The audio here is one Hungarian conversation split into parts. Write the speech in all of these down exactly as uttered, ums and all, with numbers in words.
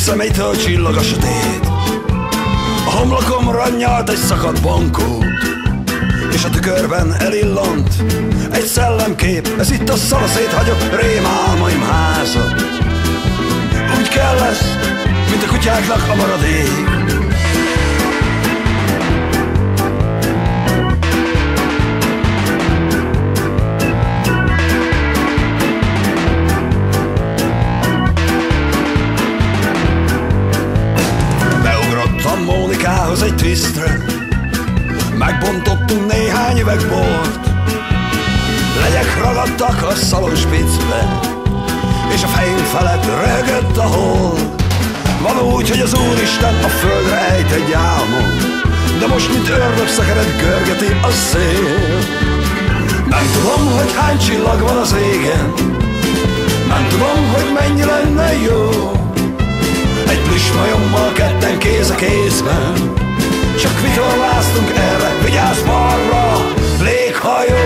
szemeitől csillag a sötét. A homlokomra nyalt egy szakadt bankót, és a tükörben elillant egy szellemkép. Ez itt a szanaszét hagyott rémálmaim háza. Úgy kell lesz, mint a kutyáknak a maradék. Beugrottam Mónikához egy twistre, megbontottunk néhány üveg bort. Legyek ragadtak a szalonspicbe, és a fejünk felett röhögött a hold. Van úgy, hogy az Úristen a földre ejt egy álmot, de most, mint ördög szekered, görgeti a szél. Nem tudom, hogy hány csillag van az égen, nem tudom, hogy mennyi lenne jó egy plüssmajommal ketten kéz a kézben. Csak vitorláztunk erre, vigyázz balra, léghajó.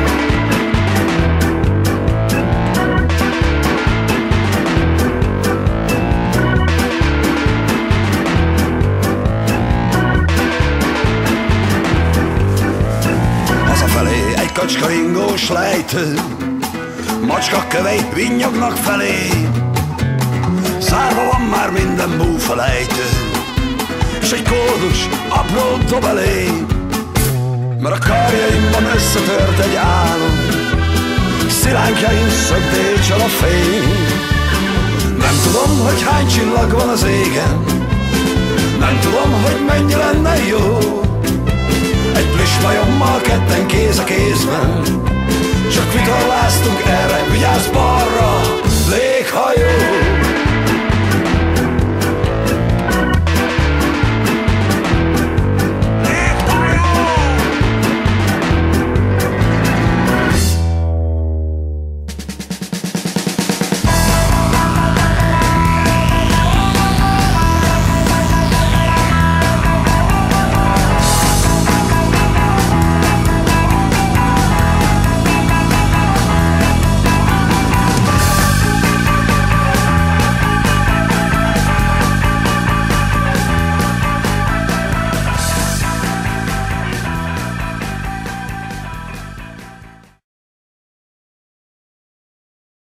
Hazafelé egy kacskaringós lejtő, macska kövei vinnyognak felé. Zárva van már minden búfelejtő, és egy kódus apró dob elé. Mert a karjaimban összetört egy álom, szilánkjaim szögdécsel a fény. Nem tudom, hogy hány csillag van az égen, nem tudom, hogy mennyi lenne jó egy plüssmajommal ketten kéz a kézben. Csak vitorláztunk erre, vigyázz balra, léghajó.